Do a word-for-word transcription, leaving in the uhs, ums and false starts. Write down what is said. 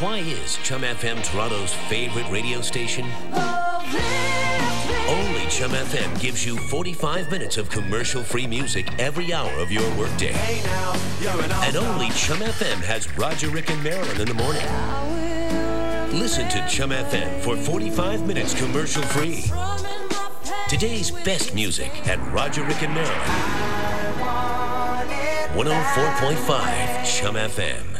Why is CHUM F M Toronto's favorite radio station? Only CHUM F M gives you forty-five minutes of commercial-free music every hour of your workday. Hey now, and only CHUM F M has Roger, Rick, and Marilyn in the morning. Listen to CHUM F M for forty-five minutes commercial-free. Today's best music at Roger, Rick, and Marilyn. one oh four point five CHUM F M.